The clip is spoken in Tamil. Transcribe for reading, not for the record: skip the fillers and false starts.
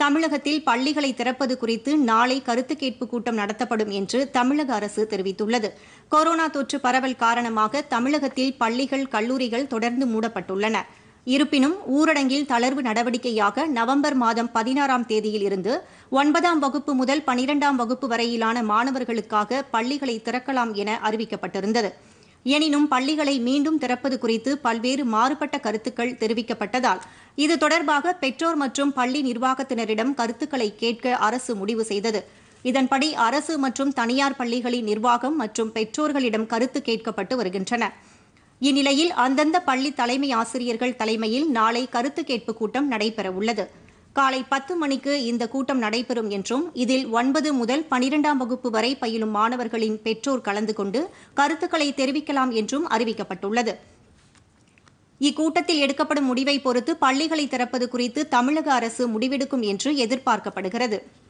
தமிழகத்தில் பள்ளிகளை திறப்பது குறித்து நாளை கருத்து கேட்பு கூட்டம் நடத்தப்படும் என்று தமிழக அரசு தெரிவித்துள்ளது. கொரோனா தொற்று பரவல் காரணமாக தமிழகத்தில் பள்ளிகள், கல்லூரிகள் தொடர்ந்து மூடப்பட்டுள்ளன. இருப்பினும் ஊரடங்கில் தளர்வு நடவடிக்கையாக நவம்பர் மாதம் 16ஆம் தேதியில் இருந்து 9ஆம் வகுப்பு முதல் 12ஆம் வகுப்பு வரையிலான மாணவர்களுக்காக பள்ளிகளை திறக்கலாம் என அறிவிக்கப்பட்டிருந்தது. எனினும் பள்ளிகளை மீண்டும் திறப்பது குறித்து பல்வேறு மாறுபட்ட கருத்துக்கள் தெரிவிக்கப்பட்டதால் இது தொடர்பாக பெற்றோர் மற்றும் பள்ளி நிர்வாகத்தினரிடம் கருத்துக்களை கேட்க அரசு முடிவு செய்தது. இதன்படி அரசு மற்றும் தனியார் பள்ளிகளின் நிர்வாகம் மற்றும் பெற்றோர்களிடம் கருத்து கேட்கப்பட்டு வருகின்றன. இந்நிலையில் அந்தந்த பள்ளி தலைமை ஆசிரியர்கள் தலைமையில் நாளை கருத்து கேட்பு கூட்டம் நடைபெறவுள்ளது. காலை 10 மணிக்கு இந்த கூட்டம் நடைபெறும் என்றும் இதில் 9 முதல் 12ஆம் வகுப்பு வரை பயிலும் மாணவர்களின் பெற்றோர் கலந்து கொண்டு கருத்துக்களை தெரிவிக்கலாம் என்றும் அறிவிக்கப்பட்டுள்ளது. இக்கூட்டத்தில் எடுக்கப்படும் முடிவை பொறுத்து பள்ளிகளை திறப்பது குறித்து தமிழக அரசு முடிவெடுக்கும் என்று எதிர்பார்க்கப்படுகிறது.